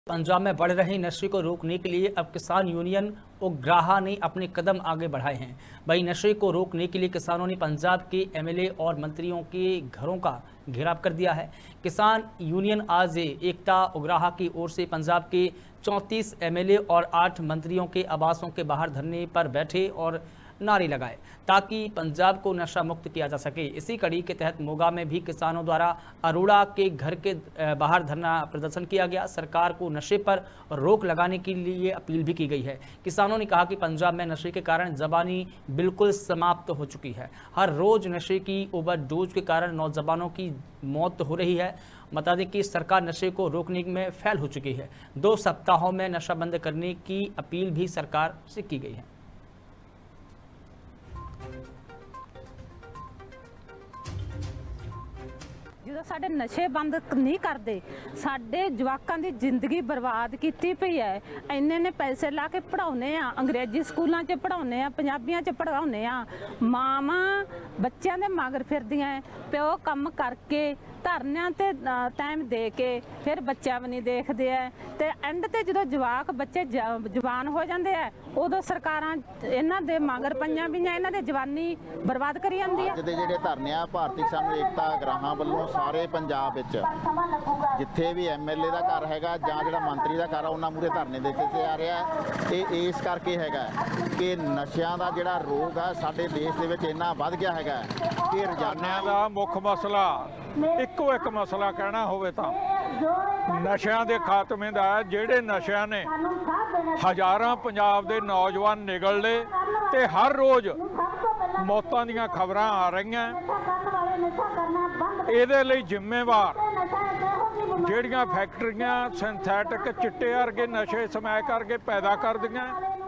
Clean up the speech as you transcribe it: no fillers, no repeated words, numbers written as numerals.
पंजाब में बढ़ रही नशे को रोकने के लिए अब किसान यूनियन उग्राहा ने अपने कदम आगे बढ़ाए हैं। वहीं नशे को रोकने के लिए किसानों ने पंजाब के एमएलए और मंत्रियों के घरों का घेराव कर दिया है। किसान यूनियन आज एकता उग्राहा की ओर से पंजाब के 34 एमएलए और 8 मंत्रियों के आवासों के बाहर धरने पर बैठे और नारे लगाए ताकि पंजाब को नशा मुक्त किया जा सके। इसी कड़ी के तहत मोगा में भी किसानों द्वारा अरोड़ा के घर के बाहर धरना प्रदर्शन किया गया। सरकार को नशे पर रोक लगाने के लिए अपील भी की गई है। किसानों ने कहा कि पंजाब में नशे के कारण जबानी बिल्कुल समाप्त हो चुकी है। हर रोज नशे की ओवरडोज के कारण नौजवानों की मौत हो रही है। बता दें कि सरकार नशे को रोकने में फेल हो चुकी है। 2 सप्ताहों में नशा बंद करने की अपील भी सरकार से की गई है। जो साडे नशे बंद नहीं करते, साडे जवाकां दी जिंदगी बर्बाद की पई है। इन्ने पैसे ला के पढ़ाने आ, अंग्रेजी स्कूलों च पढ़ाने आ, पंजाबियां च पढ़ाने आ। मावां बच्चों के मगर फिरदियां, प्यो काम करके धरनियां ते टाइम दे के फिर बच्चा भी नहीं देखते है। ते एंड ते जो जवाक बच्चे जवान हो जाते हैं उदों सरकारां इन्हां दे मगर पईयां भी इन्हां दे जवानी बर्बाद करी जांदी है। ਜਿਹੜੇ ਧਰਨੇ ਆ ਭਾਰਤੀ ਕਿਸਾਨ ਏਕਤਾ ਗਰਾਹਾਂ ਵੱਲੋਂ ਸਾਰੇ ਪੰਜਾਬ ਵਿੱਚ ਜਿੱਥੇ ਵੀ ਐਮਐਲਏ ਦਾ ਘਰ ਹੈਗਾ ਜਾਂ ਜਿਹੜਾ ਮੰਤਰੀ ਦਾ ਘਰ ਆ ਉਹਨਾਂ ਮੂਹਰੇ ਧਰਨੇ ਦੇ ਕੇ ਆ ਰਿਹਾ ਹੈ। ਇਹ ਇਸ ਕਰਕੇ ਹੈਗਾ ਕਿ ਨਸ਼ਿਆਂ ਦਾ ਜਿਹੜਾ ਰੋਗ ਆ ਸਾਡੇ ਦੇਸ਼ ਦੇ ਵਿੱਚ ਇੰਨਾ ਵੱਧ ਗਿਆ ਹੈਗਾ ਕਿ ਰੋਜ਼ਾਨਾ ਦਾ ਮੁੱਖ ਮਸਲਾ ਇੱਕੋ ਇੱਕ ਮਸਲਾ ਕਹਿਣਾ ਹੋਵੇ ਤਾਂ ਨਸ਼ਿਆਂ ਦੇ ਖਾਤਮੇ ਦਾ। ਜਿਹੜੇ ਨਸ਼ਿਆਂ ਨੇ ਹਜ਼ਾਰਾਂ ਪੰਜਾਬ ਦੇ ਨੌਜਵਾਨ ਨਿਗਲ ਲਏ ਤੇ ਹਰ ਰੋਜ਼ ਮੌਤਾਂ ਦੀਆਂ ਖਬਰਾਂ ਆ ਰਹੀਆਂ। ਇਹਦੇ ਲਈ ਜ਼ਿੰਮੇਵਾਰ ਜਿਹੜੀਆਂ ਫੈਕਟਰੀਆਂ ਸਿੰਥੈਟਿਕ ਚਿੱਟੇ ਵਰਗੇ ਨਸ਼ੇ ਸਮੈਕ ਕਰਕੇ ਪੈਦਾ ਕਰਦੀਆਂ